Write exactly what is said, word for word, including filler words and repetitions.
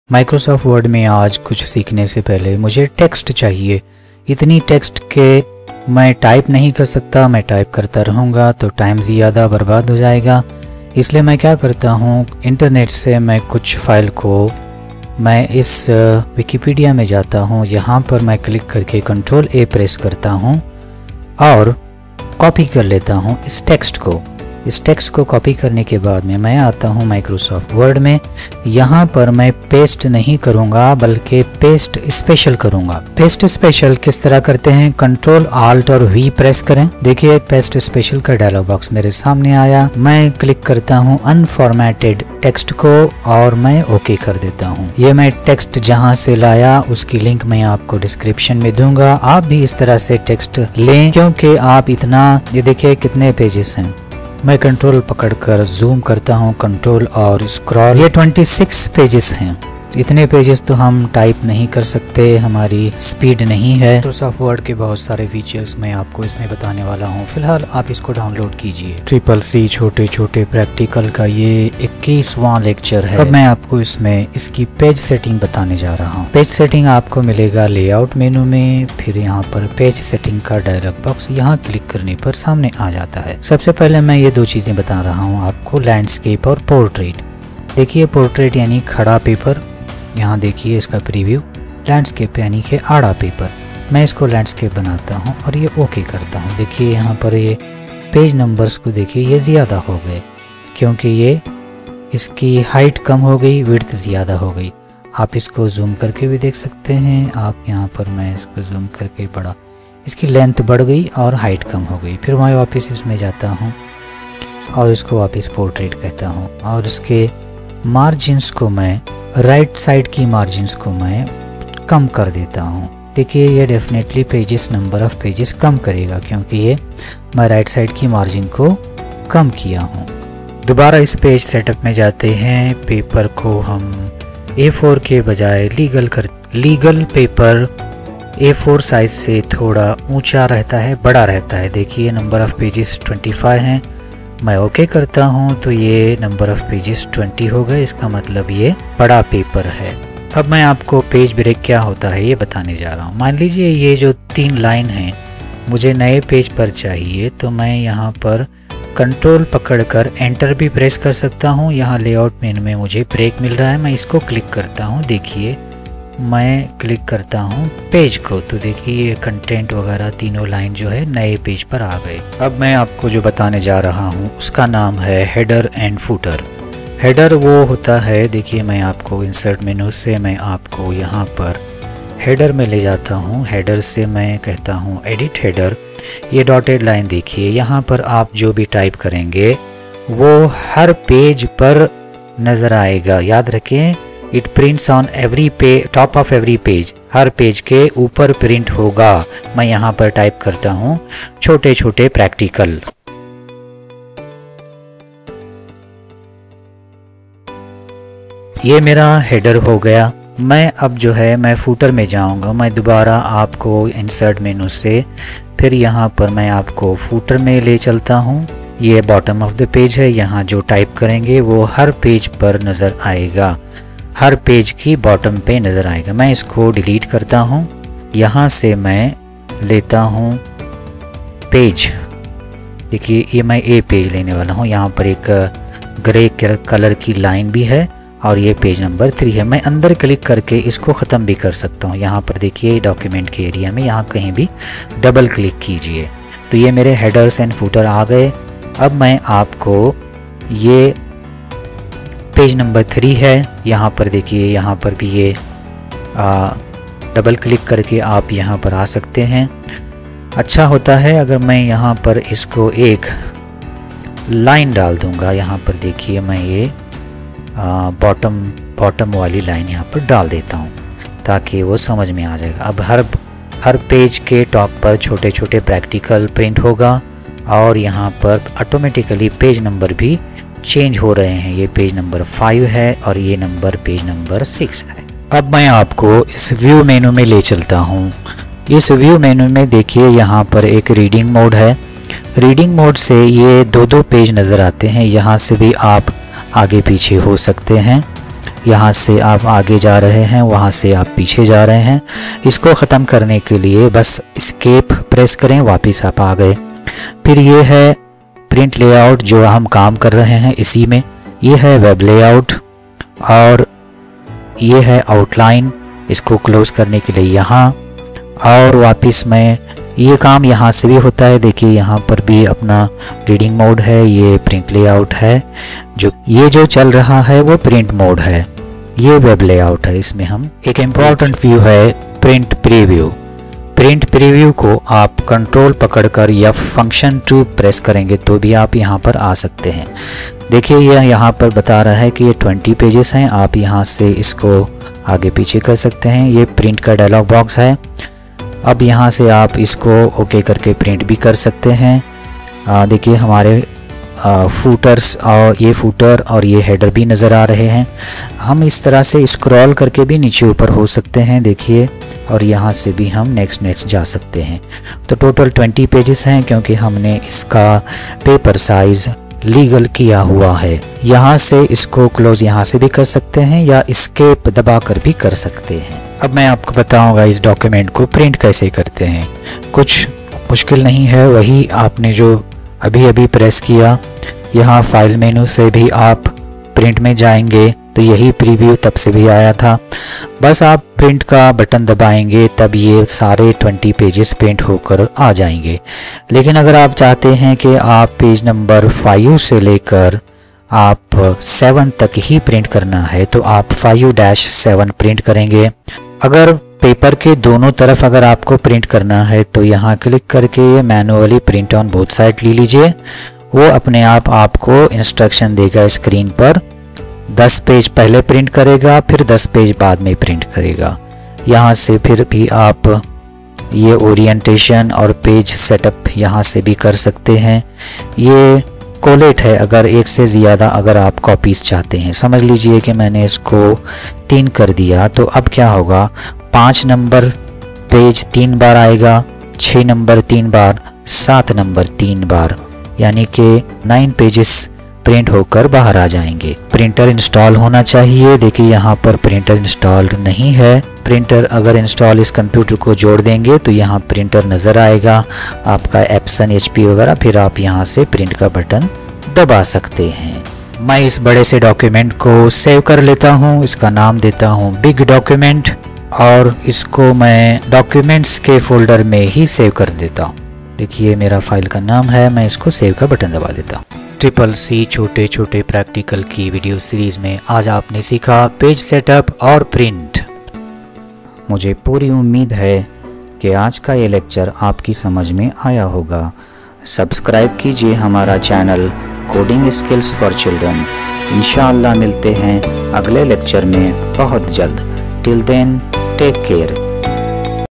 Microsoft word में आज कुछ सीखने से पहले मुझे टेक्स्ट चाहिए। इतनी टेक्स्ट के मैं टाइप नहीं कर सकता, मैं टाइप करता रहूँगा तो टाइम ज़्यादा बर्बाद हो जाएगा। इसलिए मैं क्या करता हूँ, इंटरनेट से मैं कुछ फ़ाइल को मैं इस विकिपीडिया में जाता हूँ, यहाँ पर मैं क्लिक करके कंट्रोल ए प्रेस करता हूँ और कॉपी कर लेता हूँ इस टेक्स्ट को। इस टेक्स्ट को कॉपी करने के बाद में मैं आता हूँ माइक्रोसॉफ्ट वर्ड में। यहाँ पर मैं पेस्ट नहीं करूँगा बल्कि पेस्ट स्पेशल करूँगा। पेस्ट स्पेशल किस तरह करते हैं, कंट्रोल आल्ट और वी प्रेस करें। देखिए एक पेस्ट स्पेशल का डायलॉग बॉक्स मेरे सामने आया। मैं क्लिक करता हूँ अनफॉर्मेटेड टेक्स्ट को और मैं ओके कर देता हूँ। ये मैं टेक्स्ट जहाँ से लाया उसकी लिंक मैं आपको डिस्क्रिप्शन में दूंगा। आप भी इस तरह से टेक्स्ट लें क्योंकि आप इतना, ये देखिए कितने पेजेस हैं। मैं कंट्रोल पकड़कर जूम करता हूँ, कंट्रोल और स्क्रॉल, ये छब्बीस पेजेस हैं। इतने पेजेस तो हम टाइप नहीं कर सकते, हमारी स्पीड नहीं है। माइक्रोसॉफ्ट वर्ड के बहुत सारे फीचर्स मैं आपको इसमें बताने वाला हूँ। फिलहाल आप इसको डाउनलोड कीजिए। ट्रिपल सी छोटे छोटे प्रैक्टिकल का ये इक्कीसवां लेक्चर है। अब मैं आपको इसमें इसकी पेज सेटिंग बताने जा रहा हूँ। पेज सेटिंग आपको मिलेगा लेआउट मेनू में, फिर यहाँ पर पेज सेटिंग का डायलॉग बॉक्स, यहाँ क्लिक करने पर सामने आ जाता है। सबसे पहले मैं ये दो चीजें बता रहा हूँ आपको, लैंडस्केप और पोर्ट्रेट। देखिए पोर्ट्रेट यानी खड़ा पेपर, यहाँ देखिए इसका प्रीव्यू। लैंडस्केप यानी कि आड़ा पेपर। मैं इसको लैंडस्केप बनाता हूँ और ये ओके करता हूँ। देखिए यहाँ पर ये पेज नंबर्स को देखिए, ये ज़्यादा हो गए क्योंकि ये इसकी हाइट कम हो गई, विड्थ ज़्यादा हो गई। आप इसको जूम करके भी देख सकते हैं। आप यहाँ पर मैं इसको जूम करके बढ़ा, इसकी लेंथ बढ़ गई और हाइट कम हो गई। फिर मैं वापस इसमें जाता हूँ और इसको वापस पोर्ट्रेट कहता हूँ और इसके मार्जिन्स को मैं, राइट साइड की मार्जिन्स को मैं कम कर देता हूँ। देखिए ये definitely pages, number of pages कम करेगा क्योंकि ये मैं राइट साइड की मार्जिन को कम किया हूँ। दोबारा इस पेज सेटअप में जाते हैं। पेपर को हम ए फोर के बजाय लीगल कर legal paper A four size से थोड़ा ऊंचा रहता है, बड़ा रहता है। देखिए नंबर ऑफ पेजेस पच्चीस हैं। मैं ओके करता हूँ तो ये नंबर ऑफ पेजेस बीस हो गए। इसका मतलब ये बड़ा पेपर है। अब मैं आपको पेज ब्रेक क्या होता है ये बताने जा रहा हूँ। मान लीजिए ये जो तीन लाइन हैं मुझे नए पेज पर चाहिए, तो मैं यहाँ पर कंट्रोल पकड़कर एंटर भी प्रेस कर सकता हूँ। यहाँ लेआउट मेनू में मुझे ब्रेक मिल रहा है, मैं इसको क्लिक करता हूँ। देखिए मैं क्लिक करता हूँ पेज को, तो देखिए ये कंटेंट वगैरह तीनों लाइन जो है नए पेज पर आ गए। अब मैं आपको जो बताने जा रहा हूँ उसका नाम है हेडर एंड फुटर। हेडर वो होता है, देखिए मैं आपको इंसर्ट मेनू से मैं आपको यहाँ पर हेडर में ले जाता हूँ। हेडर से मैं कहता हूँ एडिट हेडर। ये डॉटेड लाइन देखिए, यहाँ पर आप जो भी टाइप करेंगे वो हर पेज पर नज़र आएगा। याद रखें, it prints on every page, top of every page, हर पेज के ऊपर प्रिंट होगा। मैं यहाँ पर टाइप करता हूँ छोटे छोटे प्रैक्टिकल। ये मेरा हेडर हो गया। मैं अब जो है मैं फूटर में जाऊंगा। मैं दोबारा आपको इंसर्ट मेनू से फिर यहाँ पर मैं आपको फूटर में ले चलता हूँ। ये बॉटम ऑफ द पेज है, यहाँ जो टाइप करेंगे वो हर पेज पर नज़र आएगा, हर पेज की बॉटम पे नज़र आएगा। मैं इसको डिलीट करता हूँ। यहाँ से मैं लेता हूँ पेज। देखिए ये मैं ए पेज लेने वाला हूँ। यहाँ पर एक ग्रे कलर की लाइन भी है और ये पेज नंबर थ्री है। मैं अंदर क्लिक करके इसको ख़त्म भी कर सकता हूँ। यहाँ पर देखिए डॉक्यूमेंट के एरिया में यहाँ कहीं भी डबल क्लिक कीजिए तो ये मेरे हेडर्स एंड फुटर आ गए। अब मैं आपको, ये पेज नंबर थ्री है, यहाँ पर देखिए, यहाँ पर भी ये आ, डबल क्लिक करके आप यहाँ पर आ सकते हैं। अच्छा होता है अगर मैं यहाँ पर इसको एक लाइन डाल दूँगा। यहाँ पर देखिए मैं ये बॉटम बॉटम वाली लाइन यहाँ पर डाल देता हूँ ताकि वो समझ में आ जाएगा। अब हर हर पेज के टॉप पर छोटे छोटे प्रैक्टिकल प्रिंट होगा और यहाँ पर ऑटोमेटिकली पेज नंबर भी चेंज हो रहे हैं। ये पेज नंबर फाइव है और ये नंबर पेज नंबर सिक्स है। अब मैं आपको इस व्यू मेनू में ले चलता हूँ। इस व्यू मेनू में देखिए यहाँ पर एक रीडिंग मोड है। रीडिंग मोड से ये दो दो पेज नज़र आते हैं। यहाँ से भी आप आगे पीछे हो सकते हैं। यहाँ से आप आगे जा रहे हैं, वहाँ से आप पीछे जा रहे हैं। इसको ख़त्म करने के लिए बस एस्केप प्रेस करें, वापस आप आ गए। फिर ये है प्रिंट लेआउट जो हम काम कर रहे हैं इसी में। ये है वेब लेआउट और ये है आउटलाइन। इसको क्लोज करने के लिए यहाँ और वापस मैं, ये काम यहाँ से भी होता है। देखिए यहाँ पर भी अपना रीडिंग मोड है, ये प्रिंट लेआउट है। जो ये जो चल रहा है वो प्रिंट मोड है, ये वेब लेआउट है। इसमें हम एक इम्पॉर्टेंट व्यू है प्रिंट प्रीव्यू। प्रिंट प्रीव्यू को आप कंट्रोल पकड़कर या फंक्शन टू प्रेस करेंगे तो भी आप यहाँ पर आ सकते हैं। देखिए यह यहाँ पर बता रहा है कि ये ट्वेंटी पेजेस हैं। आप यहाँ से इसको आगे पीछे कर सकते हैं। ये प्रिंट का डायलॉग बॉक्स है। अब यहाँ से आप इसको ओके करके प्रिंट भी कर सकते हैं। देखिए हमारे आ, फूटर्स और ये फूटर और ये हेडर भी नज़र आ रहे हैं। हम इस तरह से स्क्रॉल करके भी नीचे ऊपर हो सकते हैं, देखिए, और यहाँ से भी हम नेक्स्ट नेक्स्ट जा सकते हैं। तो टोटल ट्वेंटी पेजेस हैं क्योंकि हमने इसका पेपर साइज़ लीगल किया हुआ है। यहाँ से इसको क्लोज यहाँ से भी कर सकते हैं या एस्केप दबा कर भी कर सकते हैं। अब मैं आपको बताऊंगा इस डॉक्यूमेंट को प्रिंट कैसे करते हैं। कुछ मुश्किल नहीं है, वही आपने जो अभी अभी प्रेस किया। यहाँ फाइल मेनू से भी आप प्रिंट में जाएंगे तो यही प्रीव्यू तब से भी आया था। बस आप प्रिंट का बटन दबाएंगे तब ये सारे ट्वेंटी पेजेस प्रिंट होकर आ जाएंगे। लेकिन अगर आप चाहते हैं कि आप पेज नंबर फाइव से लेकर आप सेवन तक ही प्रिंट करना है तो आप फाइव डैश सेवन प्रिंट करेंगे। अगर पेपर के दोनों तरफ अगर आपको प्रिंट करना है तो यहाँ क्लिक करके ये manually print on both side ले लीजिए। वो अपने आप आपको इंस्ट्रक्शन देगा स्क्रीन पर। दस पेज पहले प्रिंट करेगा, फिर दस पेज बाद में प्रिंट करेगा। यहाँ से फिर भी आप ये ओरिएंटेशन और पेज सेटअप यहाँ से भी कर सकते हैं। ये कोलेट है अगर एक से ज़्यादा अगर आप कॉपीज़ चाहते हैं। समझ लीजिए कि मैंने इसको तीन कर दिया तो अब क्या होगा, पाँच नंबर पेज तीन बार आएगा, छः नंबर तीन बार, सात नंबर तीन बार, यानी कि नाइन पेजेस प्रिंट होकर बाहर आ जाएंगे। प्रिंटर इंस्टॉल होना चाहिए। देखिए यहाँ पर प्रिंटर इंस्टॉल्ड नहीं है। प्रिंटर अगर इंस्टॉल इस कंप्यूटर को जोड़ देंगे तो यहाँ प्रिंटर नज़र आएगा आपका एप्सन एचपी वगैरह, फिर आप यहाँ से प्रिंट का बटन दबा सकते हैं। मैं इस बड़े से डॉक्यूमेंट को सेव कर लेता हूँ। इसका नाम देता हूँ बिग डॉक्यूमेंट और इसको मैं डॉक्यूमेंट्स के फोल्डर में ही सेव कर देता हूँ। देखिए मेरा फाइल का नाम है, मैं इसको सेव का बटन दबा देता हूँ। ट्रिपल सी छोटे छोटे प्रैक्टिकल की वीडियो सीरीज़ में आज आपने सीखा पेज सेटअप और प्रिंट। मुझे पूरी उम्मीद है कि आज का ये लेक्चर आपकी समझ में आया होगा। सब्सक्राइब कीजिए हमारा channel coding skills for children. इंशाअल्लाह मिलते हैं अगले लेक्चर में बहुत जल्द। Till then take care.